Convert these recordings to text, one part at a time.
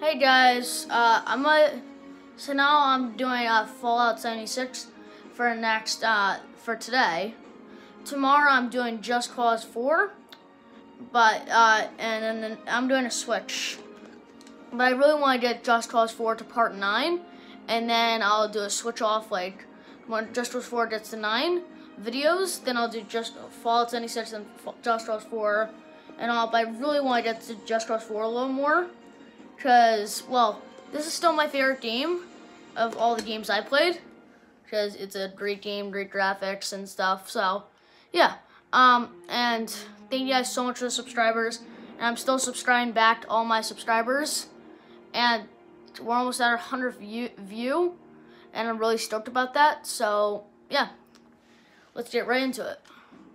Hey guys, so now I'm doing Fallout 76 for today. Tomorrow I'm doing Just Cause 4, but and then I'm doing a switch. But I really want to get Just Cause 4 to part 9, and then I'll do a switch off like when Just Cause 4 gets to 9 videos, then I'll do just Fallout 76 and Just Cause 4 and all. But I really want to get to Just Cause 4 a little more. Because, well, this is still my favorite game of all the games I played. Because it's a great game, great graphics and stuff. So, yeah. And thank you guys so much for the subscribers. And I'm still subscribing back to all my subscribers. And we're almost at our 100th view. And I'm really stoked about that. So, yeah. Let's get right into it.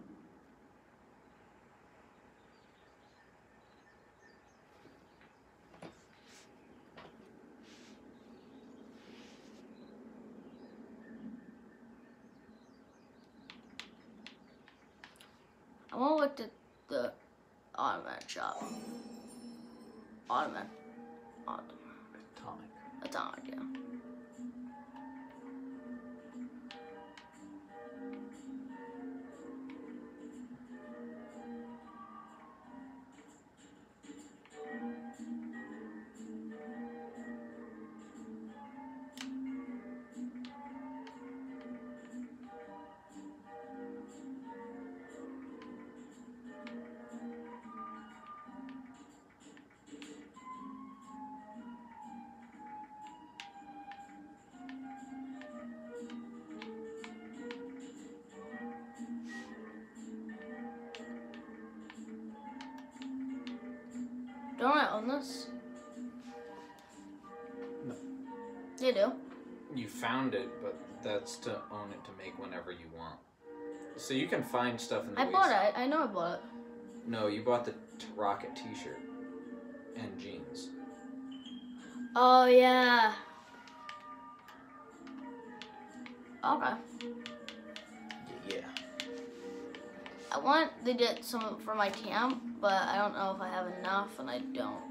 I want to look at the automatic shop. Atomic, yeah. Don't I own this? No. You do? You found it, but that's to own it to make whenever you want. So you can find stuff in the I bought it. I know I bought it. No, you bought the Rocket t-shirt and jeans. Oh, yeah. Okay. Yeah. I want to get some for my camp, but I don't know if I have enough, and I don't.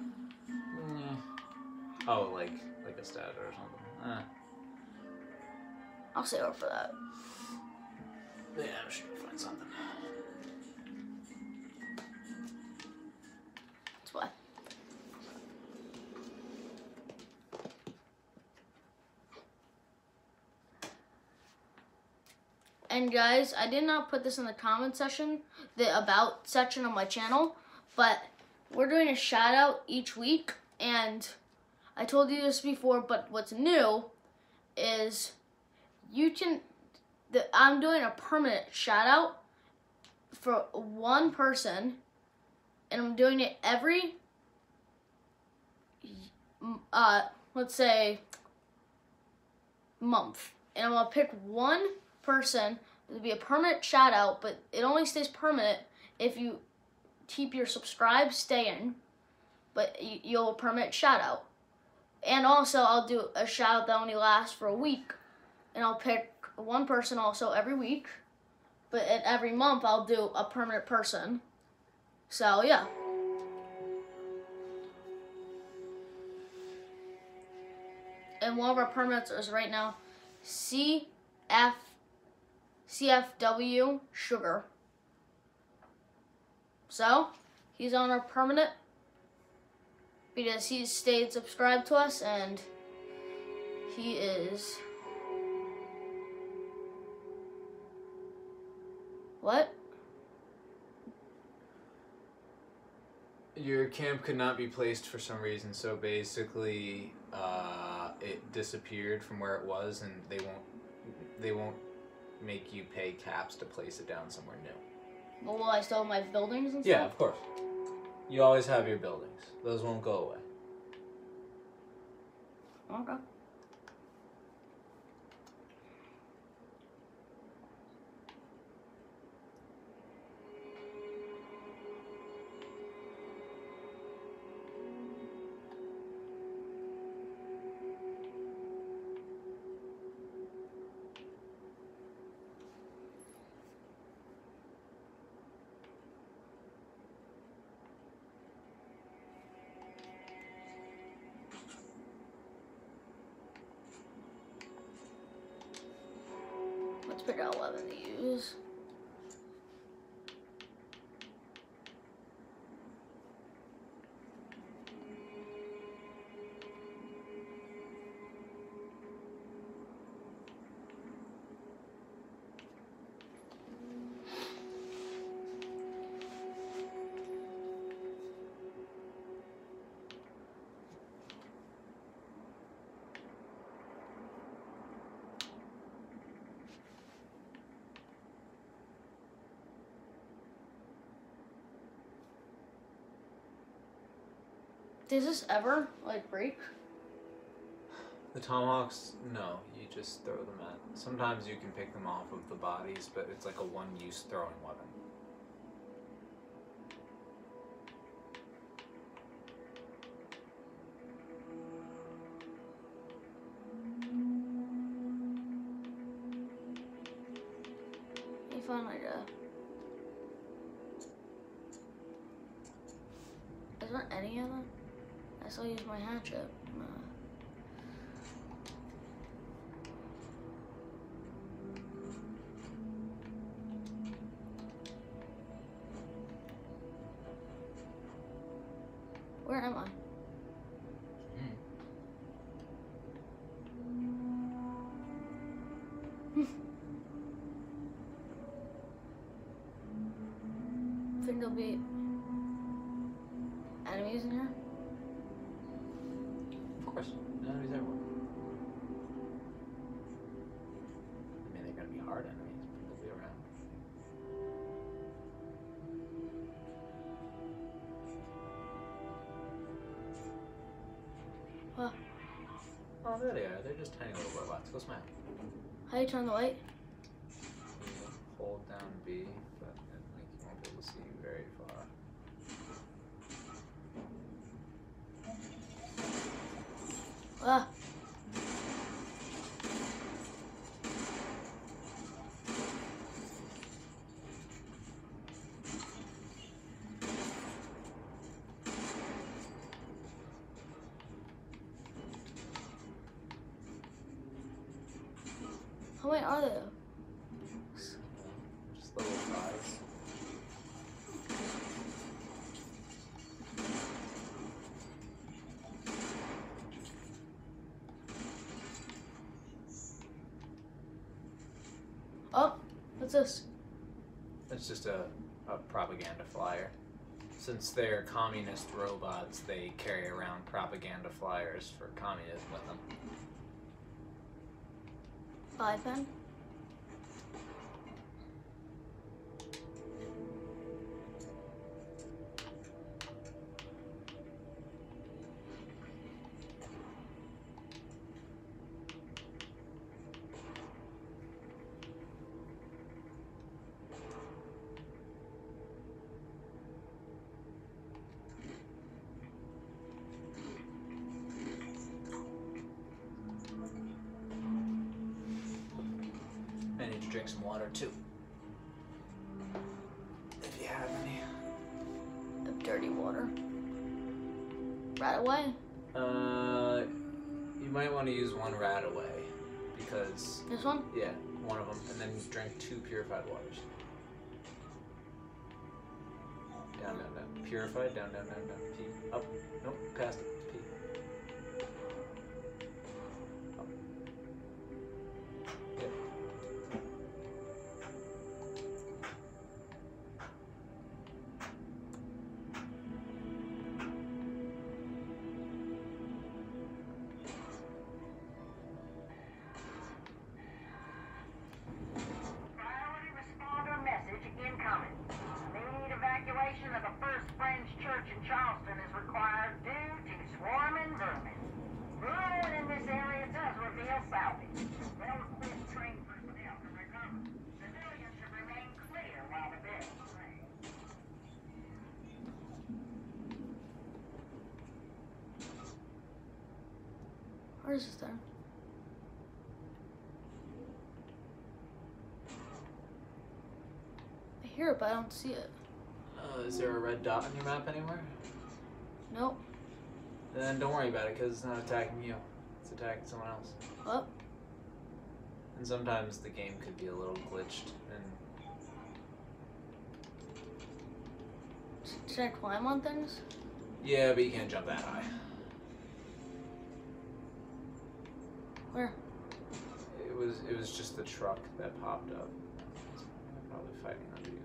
Oh, like a stat or something. I'll save up for that. Yeah, I'm sure you'll find something. That's why. And guys, I did not put this in the comment section, the about section of my channel, but we're doing a shout out each week, and I told you this before, but what's new is I'm doing a permanent shout out for one person, and I'm doing it every, let's say, month. And I'm gonna pick one person to be a permanent shout out, but it only stays permanent if you keep your subscribe staying, but you'll permanent shout out. And also I'll do a shout out that only lasts for a week, and I'll pick one person also every week, but every month I'll do a permanent person. So yeah. And one of our permanents is right now CFW Sugar. So, he's on our permanent because he stayed subscribed to us, and he is... What? Your camp could not be placed for some reason, so basically it disappeared from where it was, and they won't make you pay caps to place it down somewhere new. Well, will I still have my buildings and stuff? Yeah, of course. You always have your buildings. Those won't go away. Okay. figure out what weapon to use. Does this ever, like, break? The tomahawks, no, you just throw them at. Sometimes you can pick them off of the bodies, but it's like a one-use throwing weapon. Let me find like a... Is there any of them? I still use my hatchet. Where am I? Think there'll be enemies in here? Of course, enemies everywhere. I mean, they're gonna be hard enemies, but they'll be around. Huh. Oh, there they are. They're just tiny little robots. Go smile. How do you turn the light? Hold down B, but like you won't be able to see very far. Ah. How many are there? Just little guys. Oh, what's this? It's just a propaganda flyer. Since they're communist robots, they carry around propaganda flyers for communism with them. 5 pen? I need to drink some water too. If you have any. Of dirty water. Right away? You might want to use one right away because This one? yeah, one of them, and then drink 2 purified waters. Down, down, down. Purified, down, down, down, down. P. Up. Nope, past it. P. Up. Yep. Priority responder message incoming. Immediate evacuation of the First Friends Church in Charleston is required due to swarming vermin. Movement in this area does reveal salvage. Well-equipped trained personnel can recover. Civilians should remain clear while the bill is playing. Where is this thing? I hear it, but I don't see it. Is there a red dot on your map anywhere? Nope. Then don't worry about it because it's not attacking you. It's attacking someone else. Oh, And sometimes the game could be a little glitched, and Should I climb on things? yeah, but you can't jump that high. Where? It was just the truck that popped up. Probably fighting under you.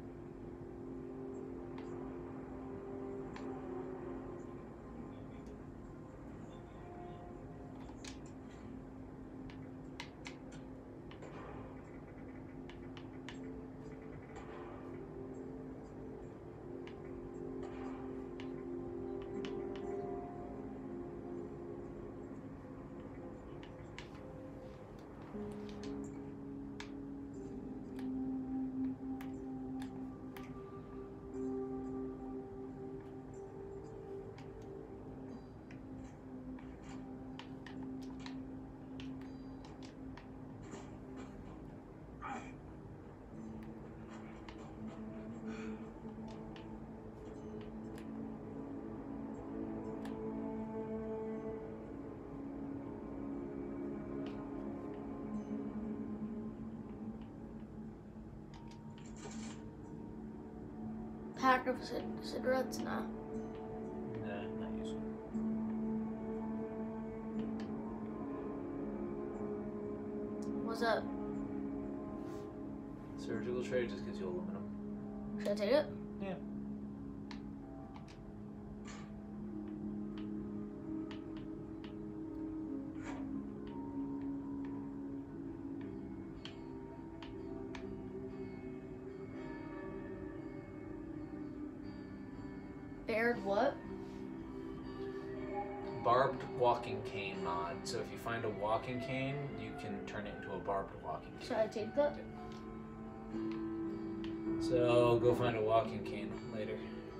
Pack of cigarettes? Nah. Nah, not useful. What's that? Surgical tray just gives you aluminum. Should I take it? Yeah. Bared what? Barbed walking cane mod. So if you find a walking cane, you can turn it into a barbed walking cane. Should I take that? So go find a walking cane later.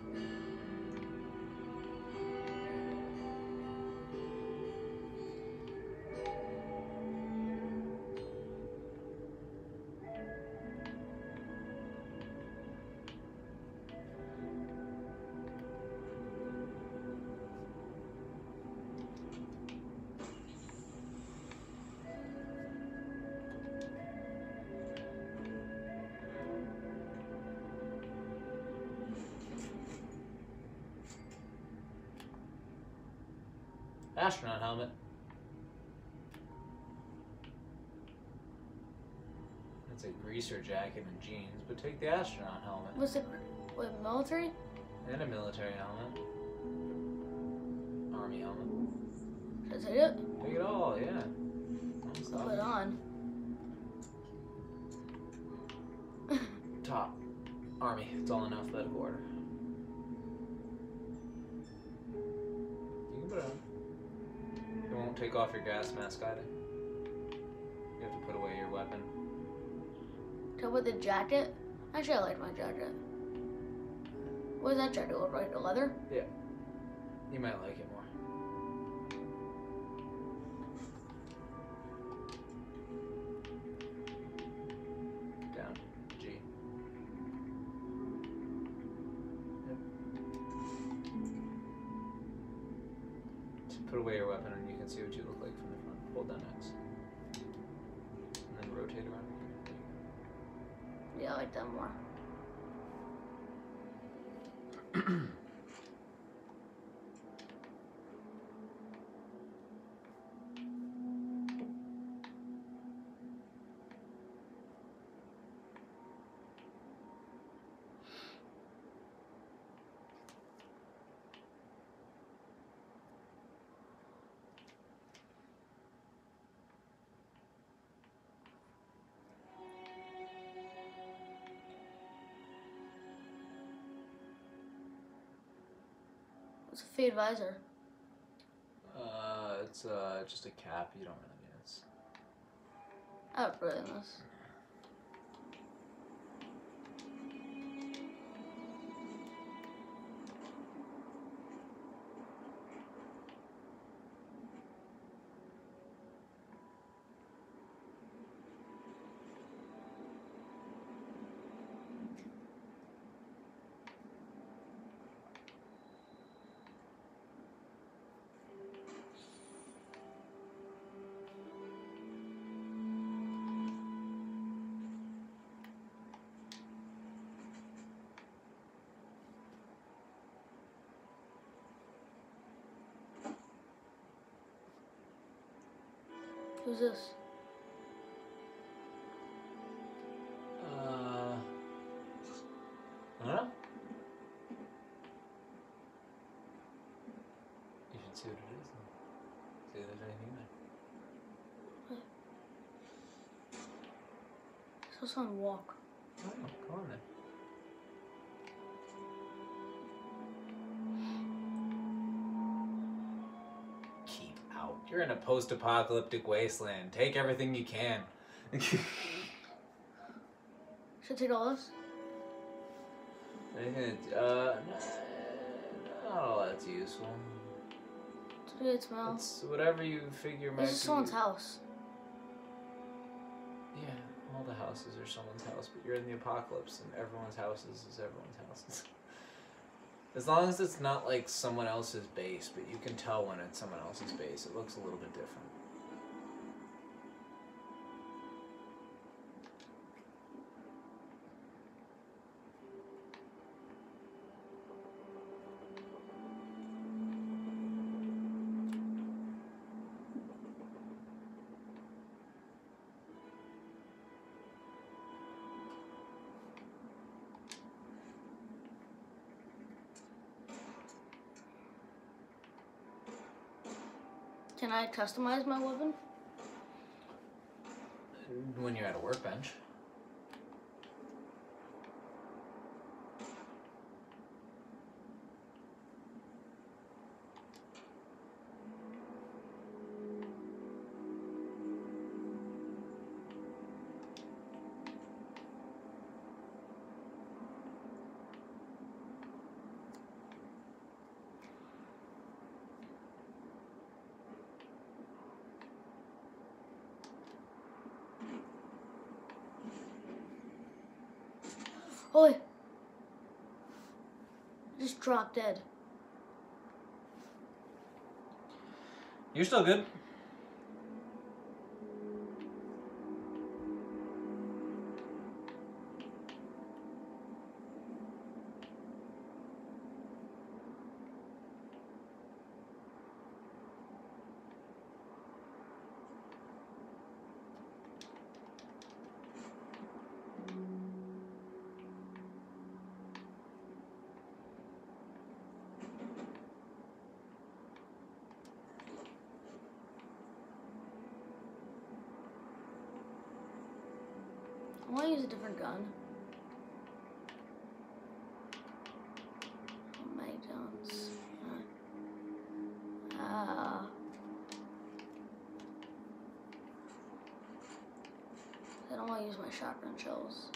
Astronaut helmet. It's a greaser jacket and jeans, but take the astronaut helmet. What's it? What, military? And a military helmet. Army helmet. Should I take it? Take it all, yeah. Put it on. Top. Army. It's all in alphabetical order. You can put it on. It won't take off your gas mask either. You have to put away your weapon. Should I put the jacket? Actually, I like my jacket. What does that jacket look like? The leather? Yeah. You might like it more. Down. G. Yep. Just put away your weapon and you can see what you look like from the front. Hold down X. And then rotate around. Yeah, I like that more. What's a fade visor? It's just a cap. You don't really need it. I would really miss. Who's this? I don't know. You should see what it is and see if there's anything there. Saw someone walk. Oh, go on then. Keep out. You're in a post-apocalyptic wasteland. Take everything you can. Should I take all this? Not all that's useful. It's a good smell. It's whatever you figure might This is be. someone's house. Yeah, all the houses are someone's house, but you're in the apocalypse, and everyone's houses is everyone's houses. As long as it's not like someone else's base, but you can tell when it's someone else's base. It looks a little bit different. Can I customize my weapon? When you're at a workbench. Oi! Just dropped dead. You're still good. I want to use a different gun. How many guns? I don't want to use my shotgun shells.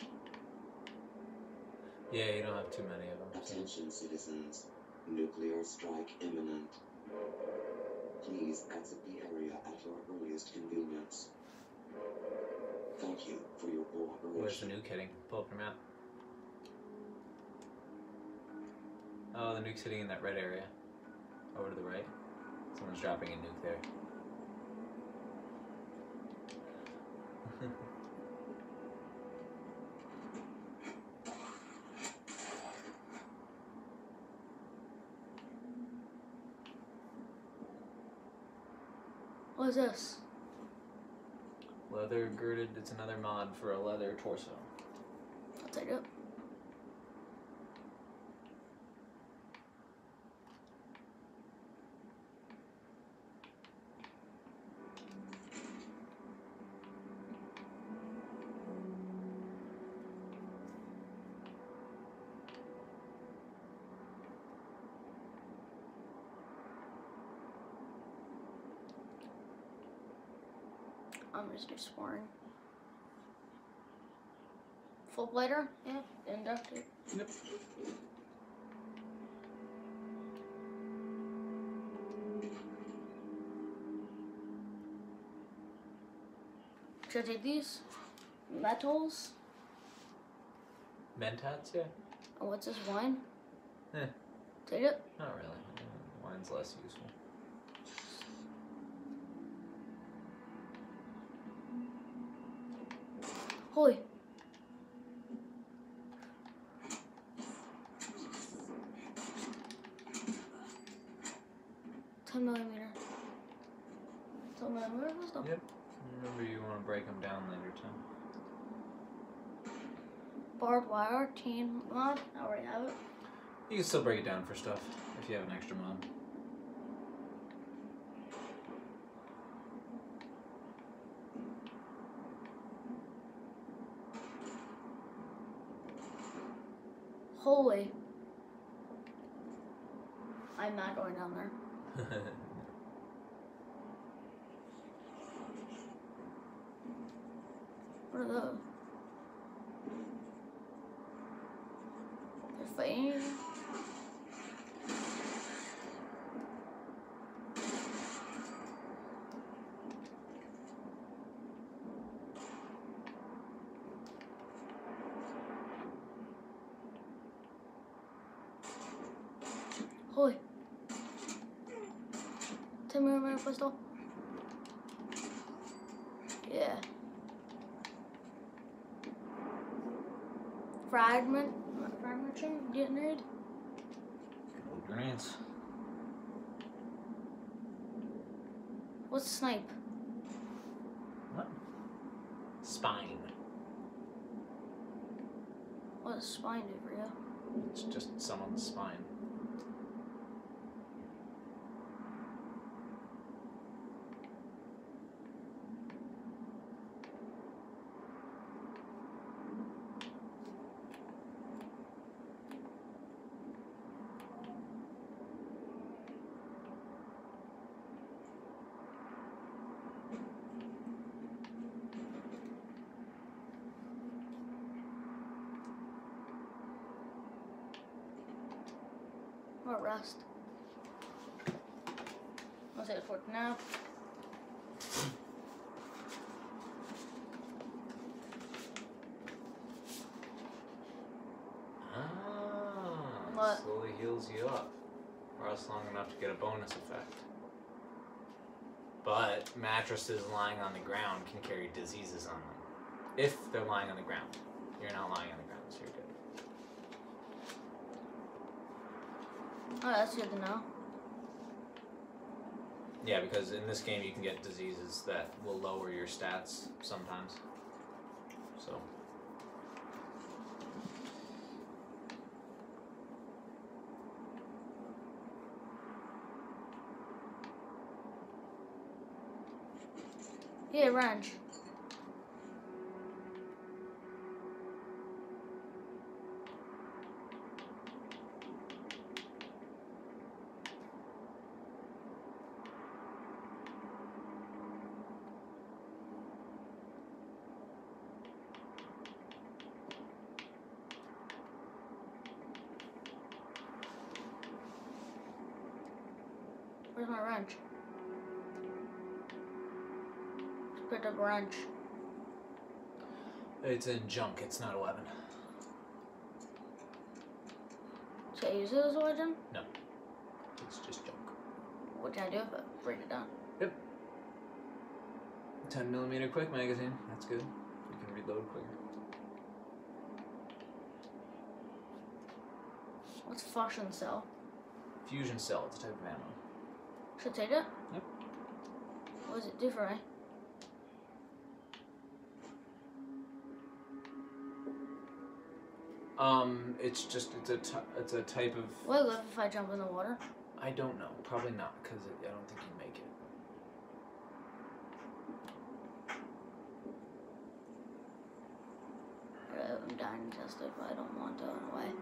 Yeah, you don't have too many of them. Attention citizens, nuclear strike imminent. Please exit the area at your earliest convenience. Thank you for your Where's the cooperation. nuke hitting? Pull up your map. Oh, the nuke's hitting in that red area. Over to the right. Someone's dropping a nuke there. What is this? Leather girded, it's another mod for a leather torso. I'll take it. I'm just exploring. Full blader? Yeah, inducted. Yep. Should I take these? Metals? Mentats, yeah? Oh, what's this, wine? Eh, Take it? not really. Wine's less useful. Holy. $10 millimeter. $10 millimeter? Yep. Remember, you want to break them down later, too. Barbed wire, teen mod. I already have it. You can still break it down for stuff if you have an extra mod. Holy. I'm not going down there. What are those? They're fighting. Holy. Tell me where my pistol. Yeah. Fragment chain getting Grenades. What's snipe? What? Spine. What does spine do for you? It's just someone's spine. Or rust. I'll take it for now. What? Slowly heals you up. Lasts long enough to get a bonus effect. But mattresses lying on the ground can carry diseases on them. If they're lying on the ground. You're not lying on the ground, so you're good. Oh, that's good to know. Yeah, because in this game you can get diseases that will lower your stats sometimes. So. Yeah, wrench. Where's my wrench? Picked up a wrench. It's in junk, it's not a weapon. Should I use it as a weapon? No. It's just junk. What can I do if I break it down? Yep. 10mm quick magazine. That's good. You can reload quicker. What's fusion cell? Fusion cell, it's a type of ammo. Should I take it? Yep. What does it do for me? It's a type of. Will I live if I jump in the water? I don't know. Probably not, because I don't think you make it. I'm dying to test it, but I don't want to in a way.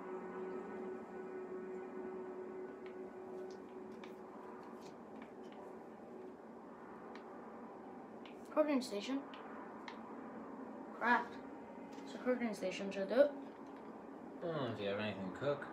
Cooking station. Craft. So cooking station should do it. Oh, if you have anything to cook.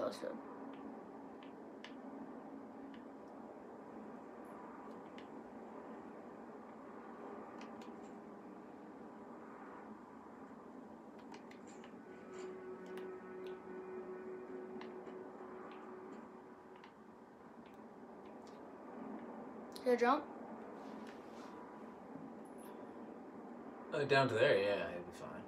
listed. Did I jump? Down to there, yeah, it'd be fine.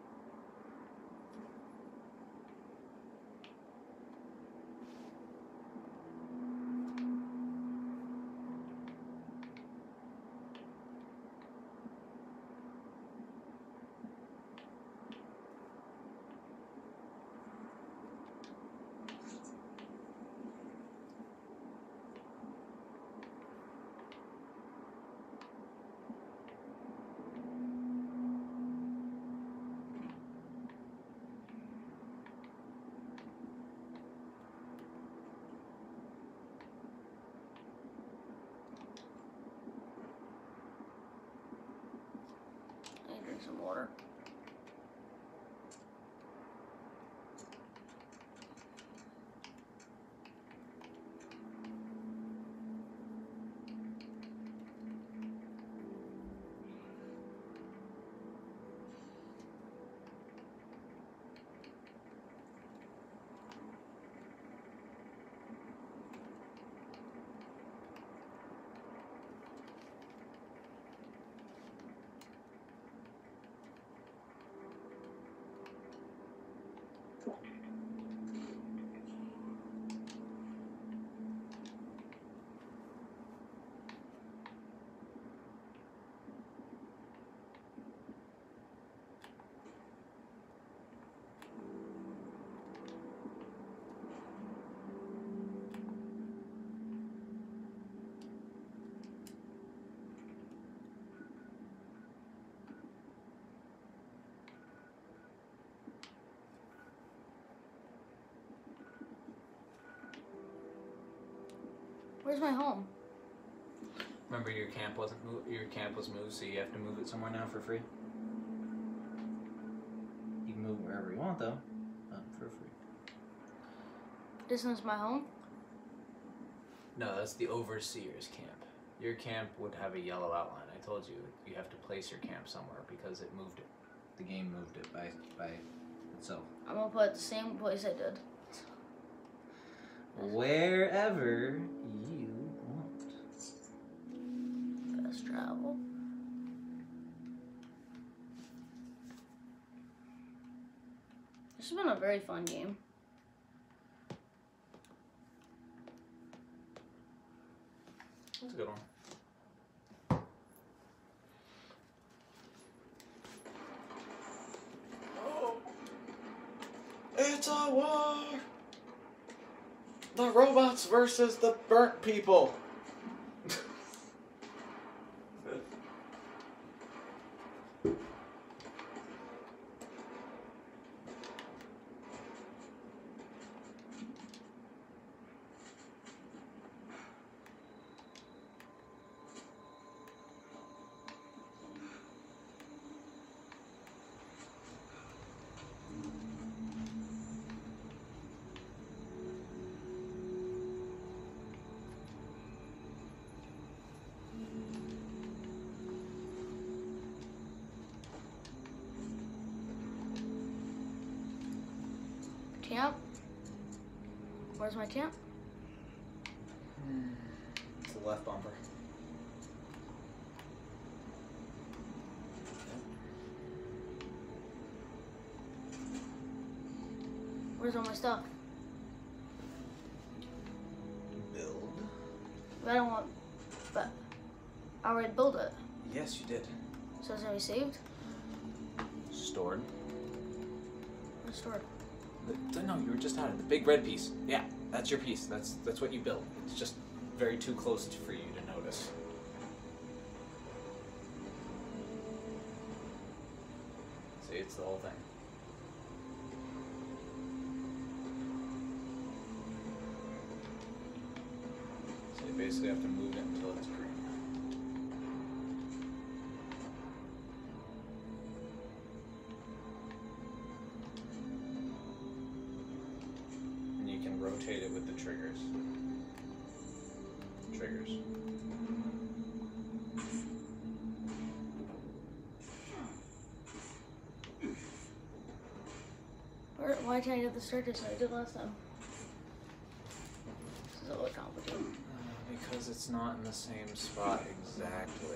I need to drink some water. Where's my home? Remember, your camp was moved, so you have to move it somewhere now for free. You can move wherever you want, though, for free. This is my home? No, that's the overseer's camp. Your camp would have a yellow outline. I told you, you have to place your camp somewhere because it moved it. The game moved it by itself. I'm gonna put it the same place I did. Wherever you want. Fast travel. This has been a very fun game. That's a good one. Oh, it's a war! The robots versus the burnt people. Camp? Where's my camp? It's the left bumper. Where's all my stuff? Build. But I don't want. But I already built it. Yes, you did. So it's gonna be saved? Stored. Restored. No, you were just out of the big red piece. Yeah, that's your piece. That's what you built. It's just very too close for you to notice. See, it's the whole thing. So you basically have to move it until it's green. And you can rotate it with the triggers. Triggers. Why can't I get the staircase like I did last time? This is a little complicated. Because it's not in the same spot exactly.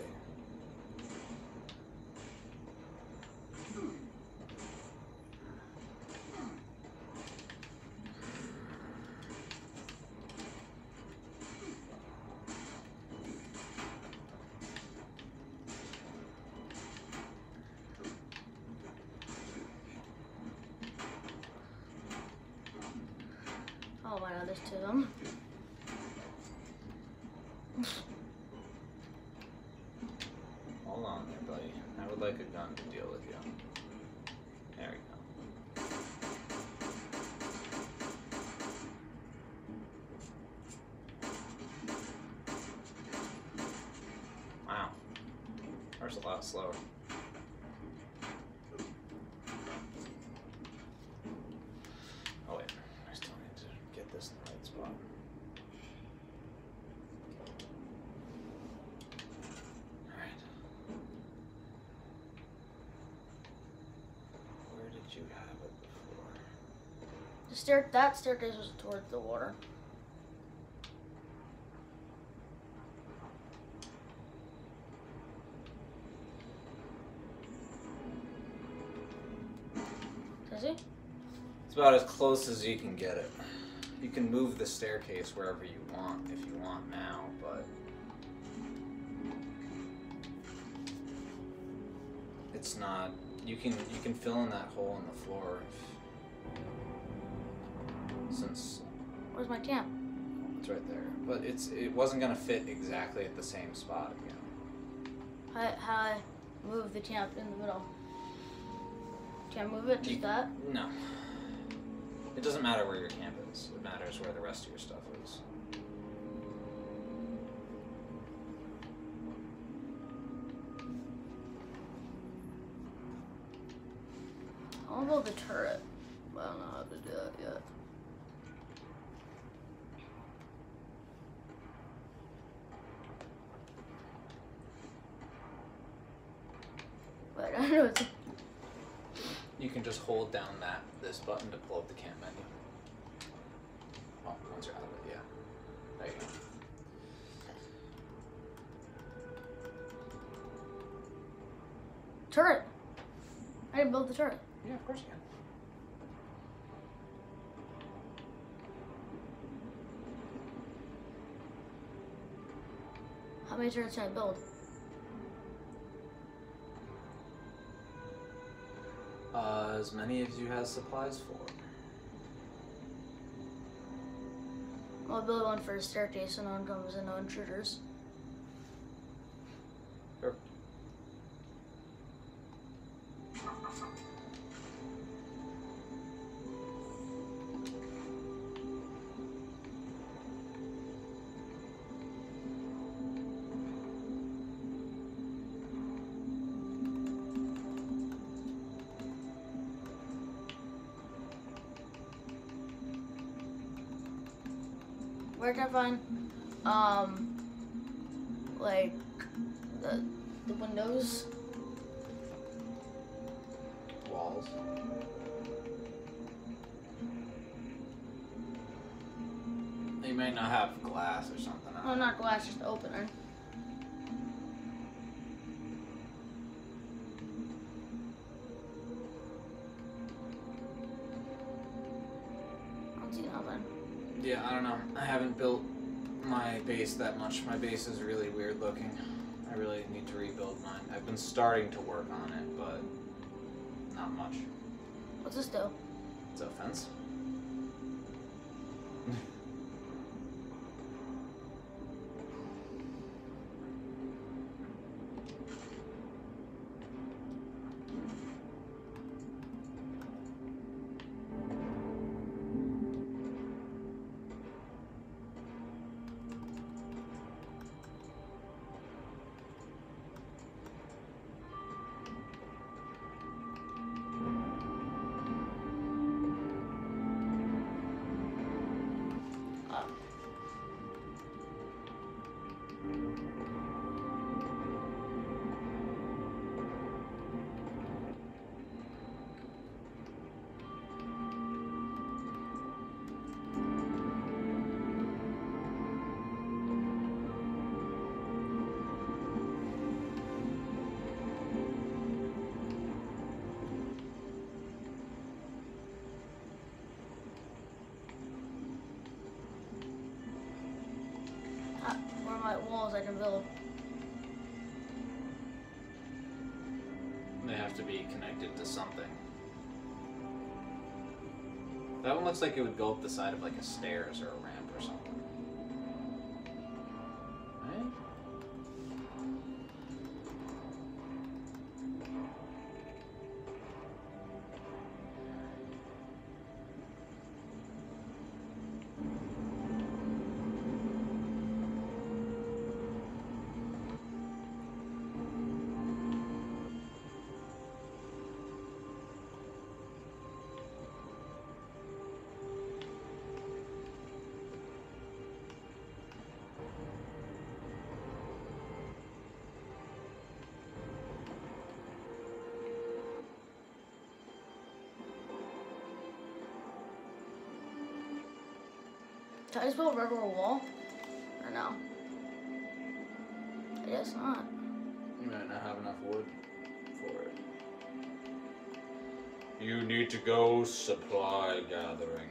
Oh my god, there's two of them. Hold on there, buddy. I would like a gun to deal with you. There we go. Wow. Ours a lot slower. Oh wait, I still need to get this in the right spot. Alright. Where did you have it before? That staircase was towards the water. Does he? It's about as close as you can get it. You can move the staircase wherever you want if you want now, but it's not. You can fill in that hole in the floor since Where's my camp? it's right there. But it wasn't gonna fit exactly at the same spot again. How I move the camp in the middle? Can I move it? Just that? No. It doesn't matter where your camp is. It matters where the rest of your stuff is. I want to build the turret, but I don't know how to do that yet. But I don't know it's. You can just hold down this button to pull up the camp menu. Oh, once you're out of it, yeah. There you go. Turret! I can build the turret. Yeah, of course you can. How many turrets can I build? As many as you have supplies for. I'll build one for a staircase so no one comes in, no intruders. Sure. Where can I find, like, the windows? Walls. You might not have glass or something. Oh, not glass, just opener. I don't see nothing. Yeah, I don't know. I haven't built my base that much. My base is really weird looking. I really need to rebuild mine. I've been starting to work on it, but not much. What's this do? It's a fence. walls I can build. They have to be connected to something. That one looks like it would go up the side of like a stairs or a ramp or something. Right? Can I just build a regular wall? Or no? I guess not. You might not have enough wood for it. You need to go supply gathering.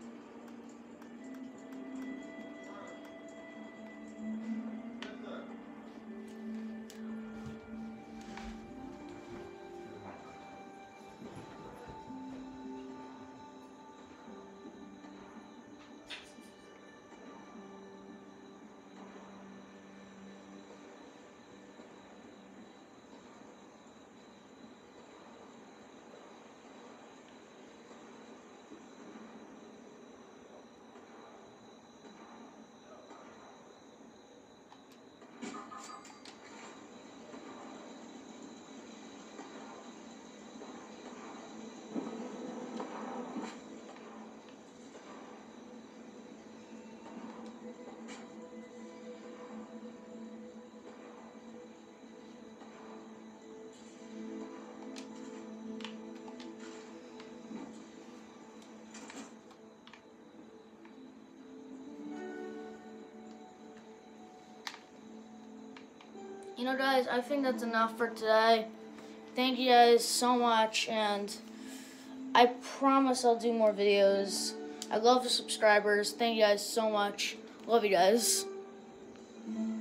You know, guys, I think that's enough for today. Thank you guys so much, and I promise I'll do more videos. I love the subscribers. Thank you guys so much. Love you guys.